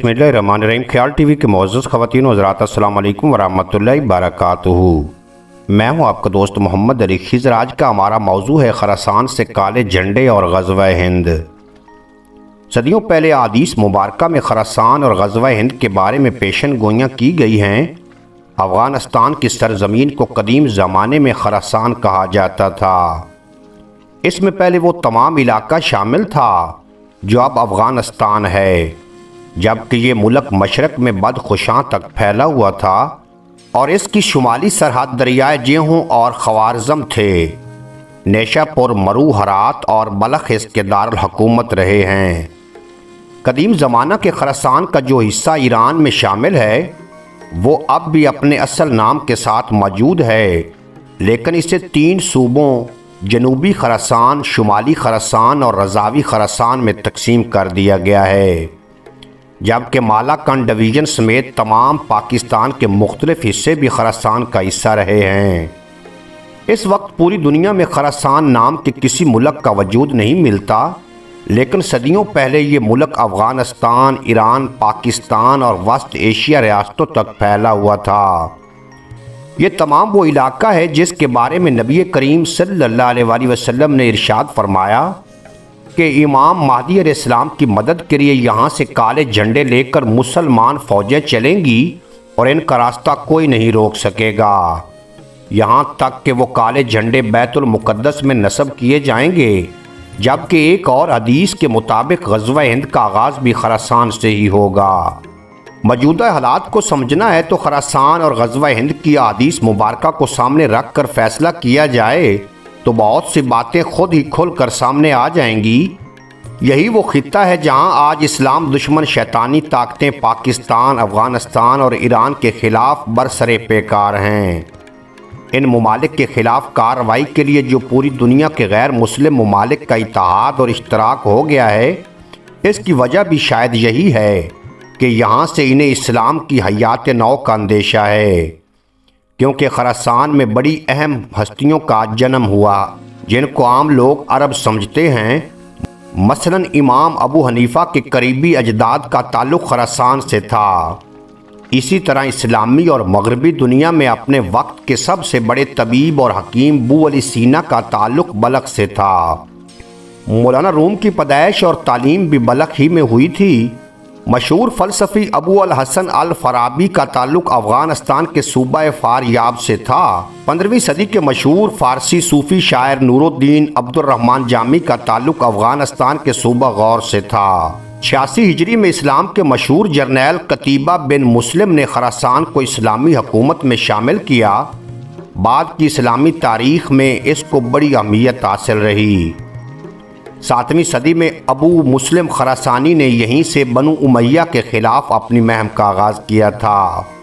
बिस्मिल्लाहिर्रहमानिर्रहीम। ख्याल टीवी के मुअज़्ज़ज़ ख़वातीन व हज़रात, अस्सलाम वालेकुम वरहमतुल्लाहि वबरकातुहू। मैं हूं आपका दोस्त मोहम्मद अली खिज़र। आज का हमारा मौजू है खरासान से काले झंडे और ग़ज़वा हिंद। सदियों पहले अहादीस मुबारका में खरासान और ग़ज़वा हिंद के बारे में पेशन गोइयाँ की गई हैं। अफ़ग़ानिस्तान की सरज़मीन को कदीम ज़माने में खरासान कहा जाता था। इसमें पहले वो तमाम इलाका शामिल था जो अब अफ़ग़ानिस्तान है, जबकि ये मुल्क मशरक़ में बदख़ुशां तक फैला हुआ था और इसकी शुमाली सरहद दरियाए जेहूं और ख़वारज़म थे। नेशापुर, मरू, हरात और बलख इसके दारुल हुकूमत रहे हैं। कदीम ज़माना के खरासान का जो हिस्सा ईरान में शामिल है वो अब भी अपने असल नाम के साथ मौजूद है, लेकिन इसे 3 सूबों जनूबी खरासान, शुमाली खरासान और रज़ावी खरासान में तकसीम कर दिया गया है, जबकि मालाकन डिवीज़न समेत तमाम पाकिस्तान के मुख्तलिफ हिस्से भी खरासान का हिस्सा रहे हैं। इस वक्त पूरी दुनिया में खरासान नाम के किसी मुल्क का वजूद नहीं मिलता, लेकिन सदियों पहले ये मुल्क अफ़ग़ानिस्तान, ईरान, पाकिस्तान और वस्त एशिया रियासतों तक फैला हुआ था। ये तमाम वो इलाका है जिसके बारे में नबी करीम सल्लल्लाहु अलैहि वसल्लम ने इरशाद फरमाया कि इमाम महदी अलैहिस्सलाम की मदद के लिए यहाँ से काले झंडे लेकर मुसलमान फ़ौजें चलेंगी और इनका रास्ता कोई नहीं रोक सकेगा, यहाँ तक कि वो काले झंडे बैतुल मुक़द्दस में नस्ब किए जाएंगे। जबकि एक और हदीस के मुताबिक ग़ज़वा हिंद का आगाज़ भी खरासान से ही होगा। मौजूदा हालात को समझना है तो खरासान और ग़ज़वा हिंद की अहादीस मुबारका को सामने रख कर फ़ैसला किया जाए तो बहुत सी बातें खुद ही खुल कर सामने आ जाएंगी। यही वो खित्ता है जहां आज इस्लाम दुश्मन शैतानी ताकतें पाकिस्तान, अफ़ग़ानिस्तान और ईरान के ख़िलाफ़ बरसरे पेकार हैं। इन ममालिक के ख़िलाफ़ कार्रवाई के लिए जो पूरी दुनिया के गैर मुस्लिम ममालिक का इत्तेहाद और इश्तराक हो गया है, इसकी वजह भी शायद यही है कि यहाँ से इन्हें इस्लाम की हयात नौ का अंदेशा है, क्योंकि खरासान में बड़ी अहम हस्तियों का जन्म हुआ जिनको आम लोग अरब समझते हैं। मसलन इमाम अबू हनीफ़ा के करीबी अजदाद का ताल्लुक़ खरासान से था। इसी तरह इस्लामी और मगरबी दुनिया में अपने वक्त के सबसे बड़े तबीब और हकीम अबू अली सीना का ताल्लुक़ बलख से था। मौलाना रूम की पैदाइश और तालीम भी बलख ही में हुई थी। मशहूर फ़लसफ़ी अबू अल हसन अल फ़राबी का ताल्लुक़ अफ़ग़ानिस्तान के सूबा फ़ारयाब से था। 15वीं सदी के मशहूर फ़ारसी सूफ़ी शायर नूरुद्दीन अब्दुर्रहमान जामी का ताल्लुक़ अफ़ग़ानिस्तान के सूबा गौर से था। 86 हिजरी में इस्लाम के मशहूर जर्नैल कतीबा बिन मुस्लिम ने खरासान को इस्लामी हुकूमत में शामिल किया। बाद की इस्लामी तारीख़ में इसको बड़ी अहमियत हासिल रही। 7वीं सदी में अबू मुस्लिम खरासानी ने यहीं से बनु उमैया के ख़िलाफ़ अपनी मुहिम का आगाज़ किया था।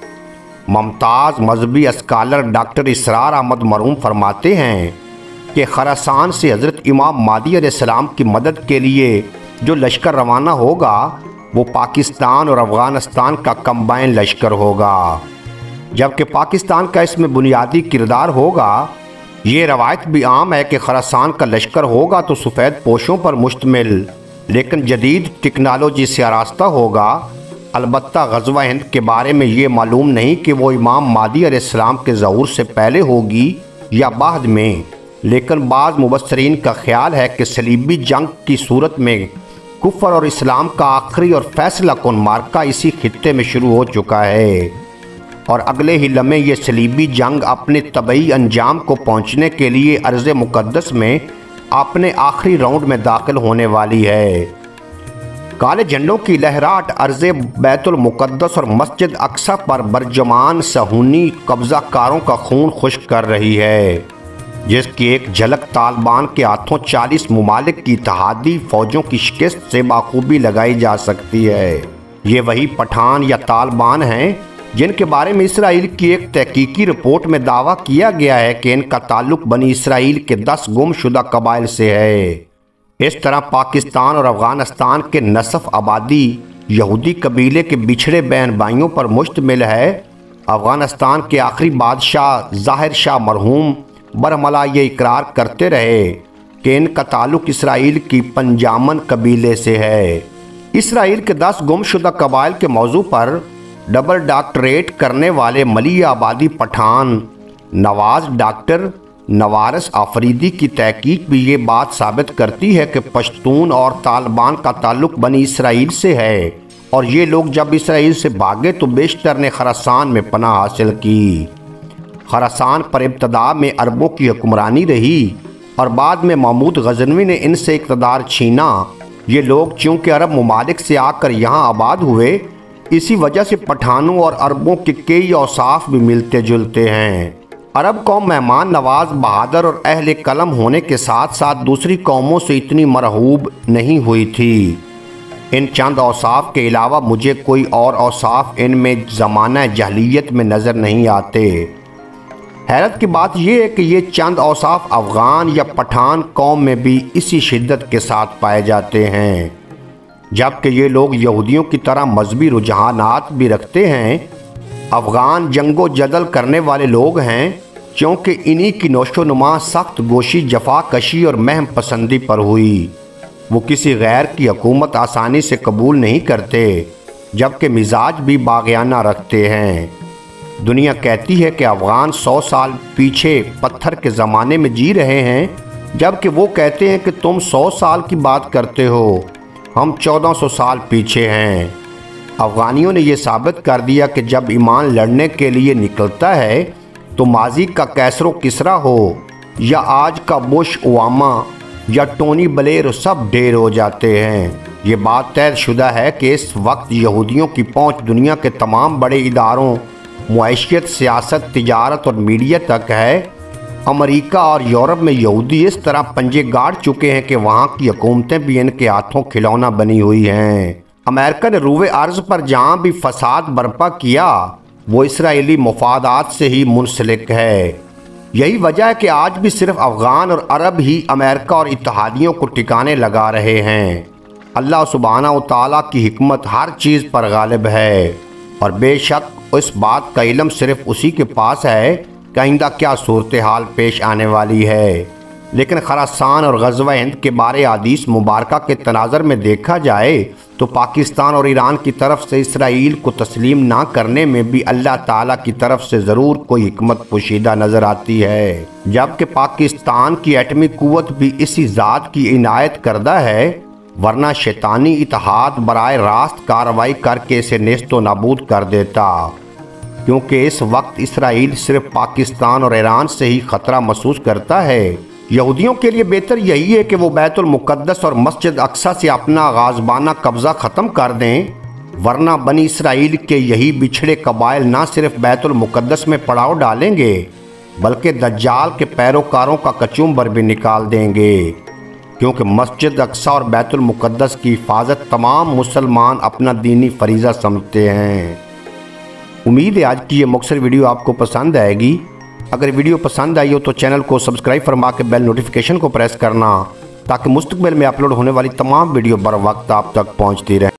मुमताज़ मजहबी स्कॉलर डॉक्टर इसरार अहमद मरहूम फरमाते हैं कि खरासान से हज़रत इमाम महदी अलैहिस्सलाम की मदद के लिए जो लश्कर रवाना होगा वो पाकिस्तान और अफ़ग़ानिस्तान का कंबाइन लश्कर होगा, जबकि पाकिस्तान का इसमें बुनियादी किरदार होगा। ये रवायत भी आम है कि खरासान का लश्कर होगा तो सफ़ेद पोशों पर मुश्तमिल, लेकिन जदीद टेक्नोलॉजी से आरास्ता होगा। अलबत्ता ग़ज़वा हिंद के बारे में ये मालूम नहीं कि वो इमाम महदी अलैहिस्सलाम के ज़हूर से पहले होगी या बाद में, लेकिन बाज़ मुबस्सरीन का ख्याल है कि सलीबी जंग की सूरत में कुफ़र और इस्लाम का आखिरी और फैसला कुन मार्का इसी खित्ते में शुरू हो चुका है और अगले ही लम्हे ये सलीबी जंग अपने तबई अंजाम को पहुँचने के लिए अर्ज़ मुक़द्दस में अपने आखिरी राउंड में दाखिल होने वाली है। काले झंडों की लहराट अर्ज़ बैतुल मुक़द्दस और मस्जिद अक्सा पर बरजमान सहूनी कब्ज़ाकारों का खून खुश्क कर रही है, जिसकी एक झलक तालिबान के हाथों 40 ममालिक की इत्तेहादी फ़ौजों की शिकस्त से बाखूबी लगाई जा सकती है। ये वही पठान या तालिबान हैं जिनके बारे में इसराइल की एक तहकीकी रिपोर्ट में दावा किया गया है कि इनका ताल्लुक़ बनी इसराइल के 10 गुमशुदा कबाइल से है। इस तरह पाकिस्तान और अफ़ग़ानिस्तान के नसफ आबादी यहूदी कबीले के बिछड़े बहन भाइयों पर मुश्तमिल है। अफ़ग़ानिस्तान के आखिरी बादशाह ज़ाहिर शाह मरहूम बरमला ये इकरार करते रहे कि इनका ताल्लुक़ इसराइल की पंजामन कबीले से है। اسرائیل کے 10 گمشدہ قبائل کے موضوع پر ڈبل ڈاکٹریٹ کرنے والے ملیح آبادی پٹھان نواز ڈاکٹر نوارس آفریدی کی تحقیق بھی یہ بات ثابت کرتی ہے کہ پشتون اور طالبان کا تعلق بنی اسرائیل سے ہے، اور یہ لوگ جب اسرائیل سے بھاگے تو بیشتر نے خراسان میں پناہ حاصل کی۔ خراسان پر ابتدا میں عربوں کی حکمرانی رہی اور بعد میں محمود غزنوی نے ان سے اقتدار چھینا۔ یہ لوگ چونکہ عرب ممالک سے آ کر یہاں آباد ہوئے، اسی وجہ سے پٹھانوں اور عربوں کے کئی اوصاف بھی ملتے جلتے ہیں۔ عرب قوم مہمان نواز، بہادر اور اہل قلم ہونے کے ساتھ ساتھ دوسری قوموں سے اتنی مرحوب نہیں ہوئی تھی۔ ان چند اوصاف کے علاوہ مجھے کوئی اور اوصاف ان میں زمانہ جاہلیت میں نظر نہیں آتے۔ حیرت کی بات یہ ہے کہ یہ چند اوصاف افغان یا پٹھان قوم میں بھی اسی شدت کے ساتھ پائے جاتے ہیں، جبکہ یہ لوگ یہودیوں کی طرح مذہبی رجحانات بھی رکھتے ہیں۔ افغان جنگ و جدل کرنے والے لوگ ہیں، کیونکہ انہی کی نوشو نما سخت گوشی، جفا کشی اور مہم پسندی پر ہوئی۔ وہ کسی غیر کی حکومت آسانی سے قبول نہیں کرتے، جبکہ مزاج بھی باغیانہ رکھتے ہیں۔ دنیا کہتی ہے کہ افغان 100 سال پیچھے پتھر کے زمانے میں جی رہے ہیں، جبکہ وہ کہتے ہیں کہ تم 100 سال کی بات کرتے ہو، ہم 1400 سال پیچھے ہیں۔ افغانیوں نے یہ ثابت کر دیا کہ جب ایمان لڑنے کے لیے نکلتا ہے تو ماضی کا کیسر و کسرا ہو یا آج کا بش اوباما یا ٹونی بلیر، سب ڈھیر ہو جاتے ہیں۔ یہ بات طے شدہ ہے کہ اس وقت یہودیوں کی پہنچ دنیا کے تمام بڑے اداروں، معیشت، سیاست، تجارت اور میڈیا تک ہے۔ امریکہ اور یورپ میں یہودی اس طرح پنجے گاڑ چکے ہیں کہ وہاں کی حکومتیں بھی ان کے ہاتھوں کھلونا بنی ہوئی ہیں۔ امریکہ نے روئے ارض پر جہاں بھی فساد برپا کیا وہ اسرائیلی مفادات سے ہی منسلک ہے۔ یہی وجہ ہے کہ آج بھی صرف افغان اور عرب ہی امریکہ اور اتحادیوں کو ٹکانے لگا رہے ہیں۔ اللہ سبحانہ و تعالیٰ کی حکمت ہر چیز پر غالب ہے، اور بے شک اس بات کا علم صرف اسی کے پاس ہے کہ آئندہ کیا صورتحال پیش آنے والی ہے۔ لیکن خراسان اور غزوہ ہند کے بارے حدیث مبارکہ کے تناظر میں دیکھا جائے تو پاکستان اور ایران کی طرف سے اسرائیل کو تسلیم نہ کرنے میں بھی اللہ تعالیٰ کی طرف سے ضرور کوئی حکمت پوشیدہ نظر آتی ہے، جبکہ پاکستان کی ایٹمی قوت بھی اسی ذات کی عنایت کردہ ہے، ورنہ شیطانی اتحاد براہ راست کارروائی کر کے اسے نیست و نابود کر دیتا، کیونکہ اس وقت اسرائیل صرف پاکستان اور ایران سے ہی خطرہ محسوس کرتا ہے۔ یہودیوں کے لیے بہتر یہی ہے کہ وہ بیت المقدس اور مسجد اقصی سے اپنا غاصبانہ قبضہ ختم کر دیں، ورنہ بنی اسرائیل کے یہی بچھڑے قبائل نہ صرف بیت المقدس میں پڑاؤ ڈالیں گے بلکہ دجال کے پیروکاروں کا کچومبر بھی نکال دیں گے، کیونکہ مسجد اقصی اور بیت المقدس کی حفاظت تمام مسلمان اپنا دینی فریضہ سمجھتے ہیں۔ امید ہے آج کی یہ مختصر ویڈیو آپ کو پسند آئے گی۔ اگر ویڈیو پسند آئی ہو تو چینل کو سبسکرائب فرما کے بیل نوٹیفیکیشن کو پریس کرنا، تاکہ مستقبل میں اپلوڈ ہونے والی تمام ویڈیو بر وقت آپ تک پہنچتی رہیں۔